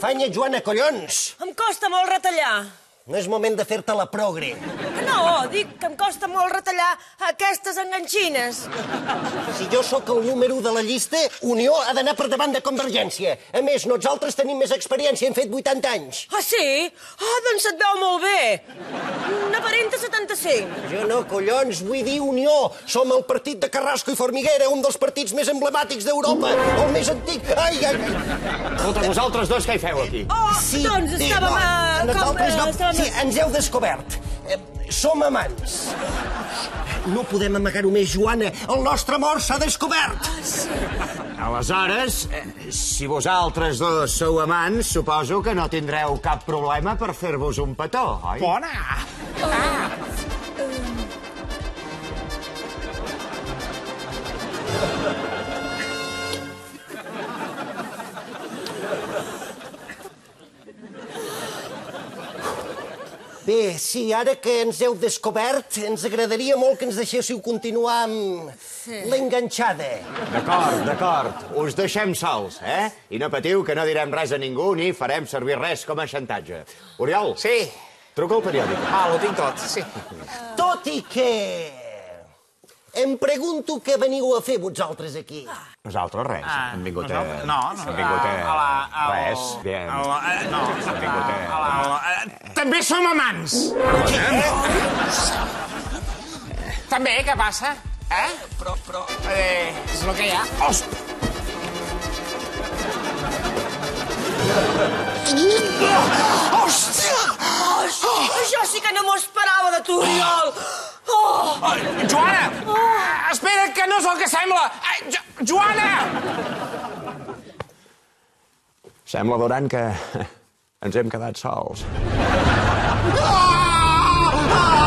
Banya, Joana, collons! Em costa molt retallar. No és moment de fer-te la progre. No, dic que em costa molt retallar aquestes enganxines. Si jo sóc el número 1 de la llista, Unió ha d'anar per davant de Convergència. A més, nosaltres tenim més experiència, hem fet 80 anys. Ah, sí? Ah, doncs et veu molt bé. N'aparenta 75. Jo no, collons, vull dir Unió. Som el partit de Carrasco i Formiguera, un dels partits més emblemàtics d'Europa, el més antic. Ai, ai, ai. Escolta, vosaltres dos què hi feu aquí? Oh, Sí, doncs estàvem a... nosaltres no. Sí, ens heu descobert. Som amants. No podem amagar-ho més, Joana. El nostre amor s'ha descobert. Aleshores, si vosaltres dos sou amants, suposo que no tindreu cap problema per fer-vos un petó, oi? Bona! Bé, sí, ara que ens heu descobert, ens agradaria molt que ens deixéssiu continuar amb l'enganxada. D'acord. Us deixem sols, eh? I no patiu que no direm res a ningú ni farem servir res com a xantatge. Oriol? Sí. Truca al periòdic. Ho tinc tot, sí. Tot i que... Em pregunto què veniu a fer vosaltres aquí. Nosaltres res. Hem vingut a... No. Hem vingut a... Res. Bien. No. Hem vingut a... També som amants. També, què passa? Però... és el que hi ha. Hòstia! Això sí que no m'ho esperava de tu, Oriol. Joana! Espera, que no és el que sembla! Joana! Sembla, Duran, que ens hem quedat sols. Ah!